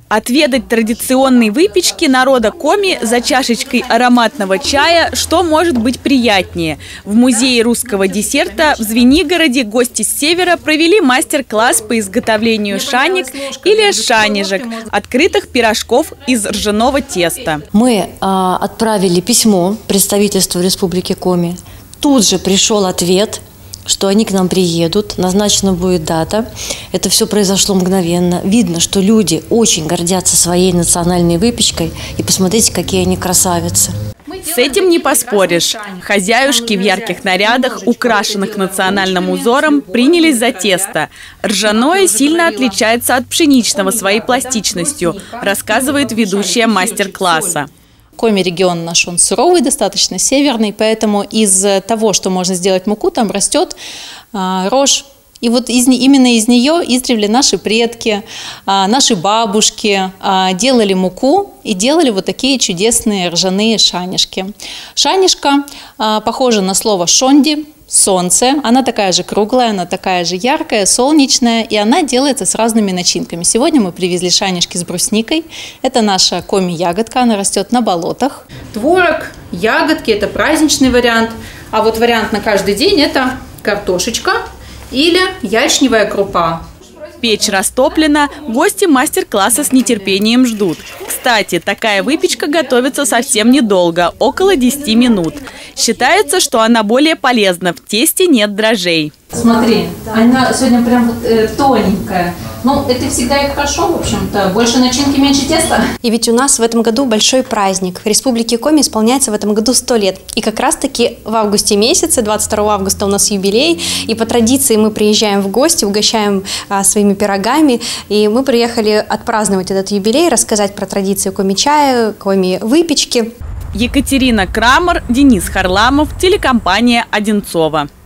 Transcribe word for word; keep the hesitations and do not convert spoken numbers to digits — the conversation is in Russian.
Отведать традиционной выпечки народа Коми за чашечкой ароматного чая, что может быть приятнее. В музее русского десерта в Звенигороде гости с севера провели мастер-класс по изготовлению шаник или шанежек, открытых пирожков из ржаного теста. Мы а, отправили письмо представительству Республики Коми. Тут же пришел ответ, что они к нам приедут, назначена будет дата. Это все произошло мгновенно. Видно, что люди очень гордятся своей национальной выпечкой. И посмотрите, какие они красавицы. С этим не поспоришь. Хозяюшки в ярких нарядах, украшенных национальным узором, принялись за тесто. Ржаное сильно отличается от пшеничного своей пластичностью, рассказывает ведущая мастер-класса. Коми регион наш, он суровый, достаточно северный, поэтому из того, что можно сделать муку, там растет а, рожь. И вот из, именно из нее издревле наши предки, а, наши бабушки а, делали муку и делали вот такие чудесные ржаные шанишки. Шанишка а, похожа на слово «шонди», солнце. Она такая же круглая, она такая же яркая, солнечная, и она делается с разными начинками. Сегодня мы привезли шанишки с брусникой. Это наша коми-ягодка, она растет на болотах. Творог, ягодки – это праздничный вариант, а вот вариант на каждый день – это картошечка или ячневая крупа. Печь растоплена, гости мастер-класса с нетерпением ждут. Кстати, такая выпечка готовится совсем недолго, около десяти минут. Считается, что она более полезна, в тесте нет дрожжей. Смотри, она сегодня прям вот, э, тоненькая. Ну, это всегда и хорошо, в общем-то. Больше начинки, меньше теста. И ведь у нас в этом году большой праздник. В Республике Коми исполняется в этом году сто лет. И как раз-таки в августе месяце, двадцать второго августа у нас юбилей. И по традиции мы приезжаем в гости, угощаем а, своими пирогами. И мы приехали отпраздновать этот юбилей, рассказать про традиции коми-чая, коми-выпечки. Екатерина Крамер, Денис Харламов, телекомпания «Одинцово».